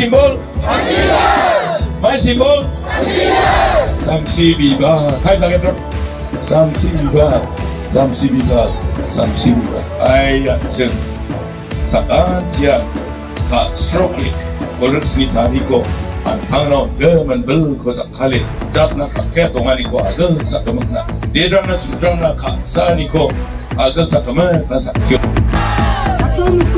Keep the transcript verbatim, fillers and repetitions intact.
simbol? My simbol? Samsi Viva. Hai lagi terus. Samsi Viva. Samsi Viva. Samsi Viva. Ayat jen. Sakan dia tak stroklik. Orang sini tadi ko. Antano gemen bel ko tak kali. Jat nak kaket tongani ko agak sakamak na. Dia dah nak sudah nak kaksa ni ko agak sakamak na sakyo.